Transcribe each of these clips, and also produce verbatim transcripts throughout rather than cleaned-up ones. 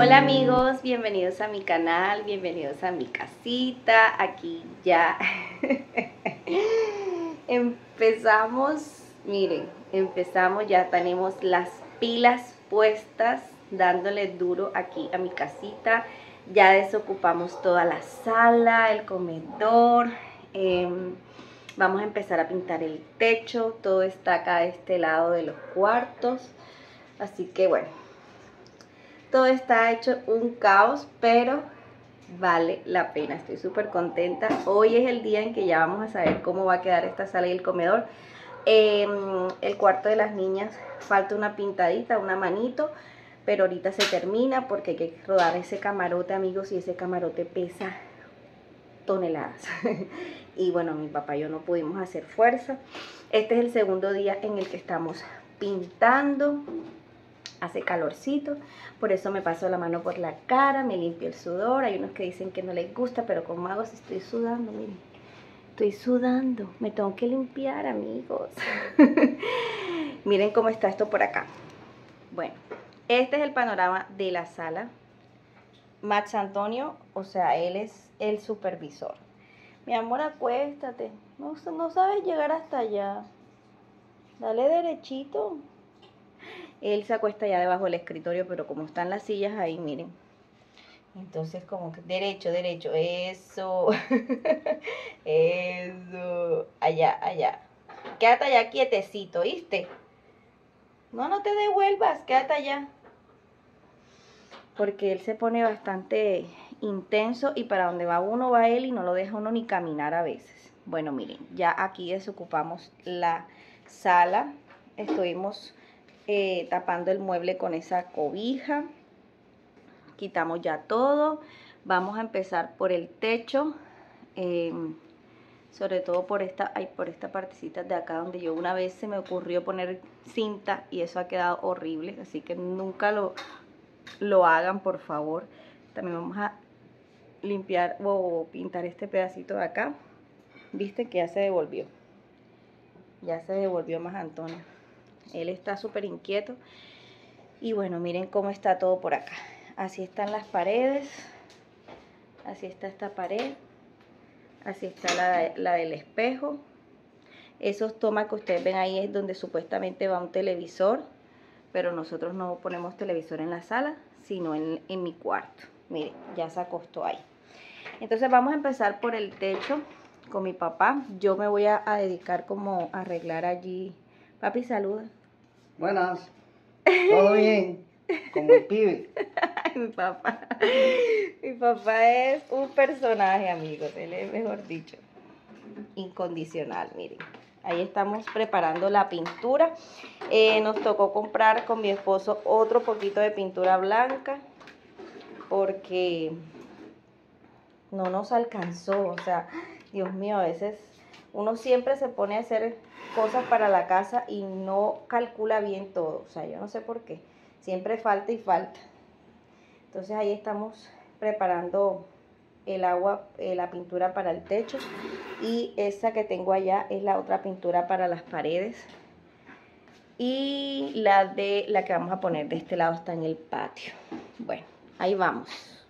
Hola amigos, bienvenidos a mi canal, bienvenidos a mi casita. Aquí ya empezamos, miren, empezamos, ya tenemos las pilas puestas, dándole duro aquí a mi casita. Ya desocupamos toda la sala, el comedor, eh, vamos a empezar a pintar el techo, todo está acá de este lado de los cuartos, así que bueno, todo está hecho un caos, pero vale la pena. Estoy súper contenta. Hoy es el día en que ya vamos a saber cómo va a quedar esta sala y el comedor. Eh, el cuarto de las niñas falta una pintadita, una manito, pero ahorita se termina porque hay que rodar ese camarote, amigos, y ese camarote pesa toneladas. Y bueno, mi papá y yo no pudimos hacer fuerza. Este es el segundo día en el que estamos pintando. Hace calorcito, por eso me paso la mano por la cara, me limpio el sudor. Hay unos que dicen que no les gusta, pero como hago si estoy sudando, miren, estoy sudando, me tengo que limpiar, amigos. Miren cómo está esto por acá. Bueno, este es el panorama de la sala. Max Antonio, o sea, él es el supervisor. Mi amor, acuéstate, no, no sabes llegar hasta allá, dale derechito. Él se acuesta ya debajo del escritorio, pero como están las sillas ahí, miren. Entonces como que derecho, derecho, eso. Eso. Allá, allá. Quédate allá quietecito, ¿viste? No, no te devuelvas, quédate allá. Porque él se pone bastante intenso y para donde va uno va él y no lo deja uno ni caminar a veces. Bueno, miren, ya aquí desocupamos la sala. Estuvimos Eh, tapando el mueble con esa cobija. Quitamos ya todo. Vamos a empezar por el techo, eh, sobre todo por esta, ay, por esta partecita de acá donde yo una vez se me ocurrió poner cinta y eso ha quedado horrible, así que nunca lo, lo hagan, por favor. También vamos a limpiar o pintar este pedacito de acá. Viste que ya se devolvió, ya se devolvió más Antonio. Él está súper inquieto. Y bueno, miren cómo está todo por acá. Así están las paredes. Así está esta pared. Así está la, la del espejo. Esos tomas que ustedes ven ahí es donde supuestamente va un televisor. Pero nosotros no ponemos televisor en la sala, sino en, en mi cuarto. Miren, ya se acostó ahí. Entonces vamos a empezar por el techo con mi papá. Yo me voy a, a dedicar como a arreglar allí. Papi, saluda. Buenas. ¿Todo bien? Como el pibe. Ay, mi papá. Mi papá es un personaje, amigos. Él es, mejor dicho, incondicional. Miren, ahí estamos preparando la pintura. Eh, nos tocó comprar con mi esposo otro poquito de pintura blanca porque no nos alcanzó. O sea, Dios mío, a veces uno siempre se pone a hacer cosas para la casa y no calcula bien todo. O sea, yo no sé por qué. Siempre falta y falta. Entonces ahí estamos preparando el agua, eh, la pintura para el techo. Y esa que tengo allá es la otra pintura para las paredes. Y la de la que vamos a poner de este lado está en el patio. Bueno, ahí vamos.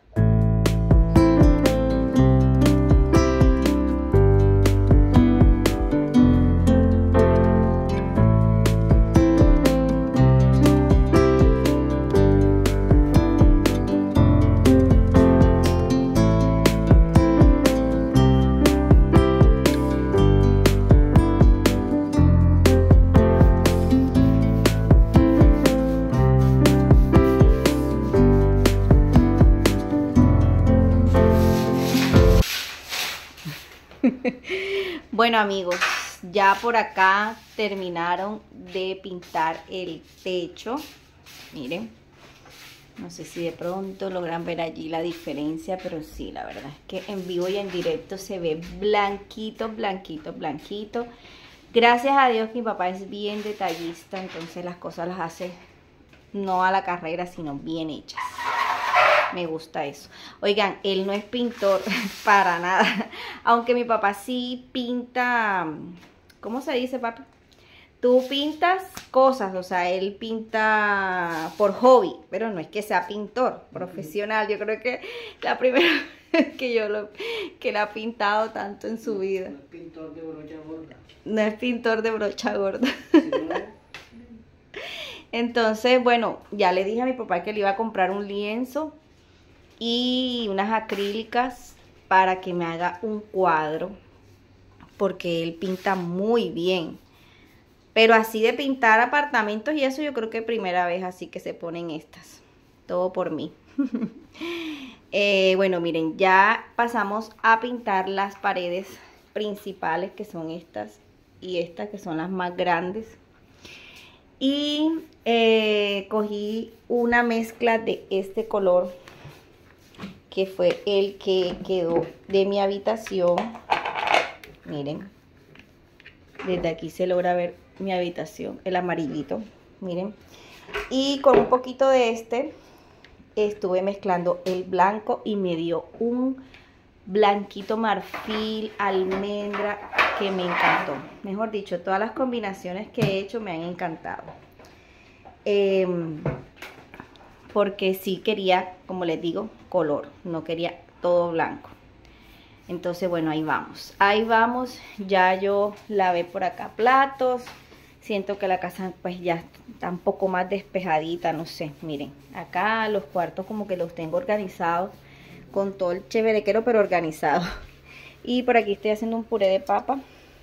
Bueno, amigos, ya por acá terminaron de pintar el techo. Miren, no sé si de pronto logran ver allí la diferencia, pero sí, la verdad es que en vivo y en directo se ve blanquito, blanquito, blanquito. Gracias a Dios que mi papá es bien detallista, entonces las cosas las hace no a la carrera, sino bien hechas. Me gusta eso. Oigan, él no es pintor para nada. Aunque mi papá sí pinta, ¿cómo se dice, papi? tú pintas cosas, o sea, él pinta por hobby, pero no es que sea pintor profesional. Yo creo que la primera vez que yo lo que él ha pintado tanto en su vida. No es pintor de brocha gorda. No es pintor de brocha gorda. Sí, ¿no? Entonces, bueno, ya le dije a mi papá que le iba a comprar un lienzo y unas acrílicas para que me haga un cuadro, porque él pinta muy bien. Pero así de pintar apartamentos y eso, yo creo que primera vez así que se ponen estas. Todo por mí. eh, bueno, miren, ya pasamos a pintar las paredes principales, que son estas y estas, que son las más grandes. Y eh, cogí una mezcla de este color, que fue el que quedó de mi habitación. Miren, desde aquí se logra ver mi habitación, el amarillito, miren. Y con un poquito de este estuve mezclando el blanco y me dio un blanquito marfil, almendra, que me encantó. Mejor dicho, todas las combinaciones que he hecho me han encantado. Eh, porque sí quería, como les digo, color, no quería todo blanco. Entonces, bueno, ahí vamos. Ahí vamos. Ya yo lavé por acá platos. Siento que la casa pues ya está un poco más despejadita, no sé. Miren, acá los cuartos como que los tengo organizados con todo el cheverequero, pero organizado. Y por aquí estoy haciendo un puré de papa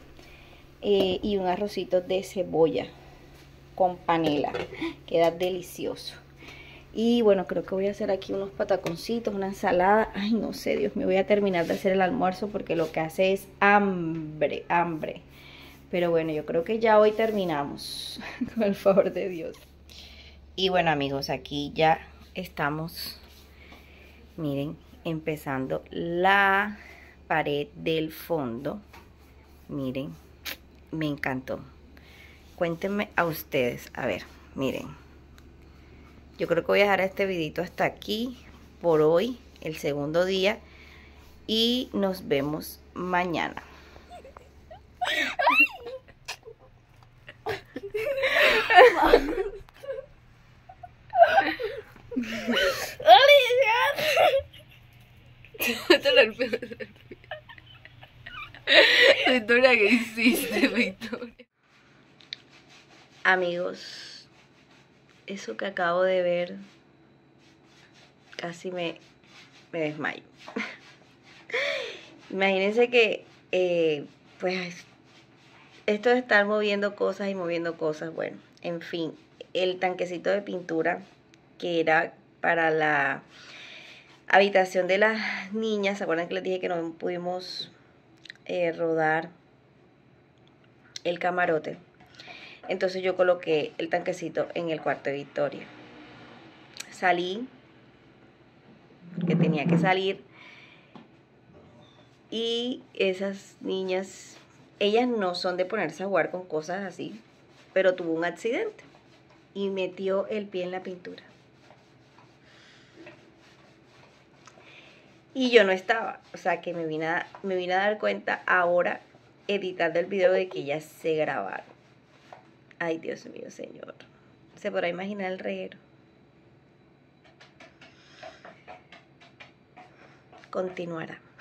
eh, y un arrocito de cebolla con panela. Queda delicioso. Y bueno, creo que voy a hacer aquí unos pataconcitos, una ensalada. Ay, no sé, Dios mío, voy a terminar de hacer el almuerzo porque lo que hace es hambre, hambre. Pero bueno, yo creo que ya hoy terminamos, con el favor de Dios. Y bueno, amigos, aquí ya estamos, miren, empezando la pared del fondo. Miren, me encantó. Cuéntenme a ustedes, a ver, miren. Yo creo que voy a dejar este videito hasta aquí por hoy, el segundo día. Y nos vemos mañana. Victoria, ¿qué hiciste, Victoria? Amigos, eso que acabo de ver, casi me, me desmayo. Imagínense que, eh, pues, esto de estar moviendo cosas y moviendo cosas, bueno, en fin, el tanquecito de pintura que era para la habitación de las niñas, ¿se acuerdan que les dije que no pudimos eh, rodar el camarote? Entonces yo coloqué el tanquecito en el cuarto de Victoria. Salí, porque tenía que salir, y esas niñas, ellas no son de ponerse a jugar con cosas así, pero tuvo un accidente y metió el pie en la pintura. Y yo no estaba, o sea que me vine a, me vine a dar cuenta ahora editando el video de que ellas se grabaron. Ay, Dios mío, señor. ¿Se podrá imaginar el reguero? Continuará.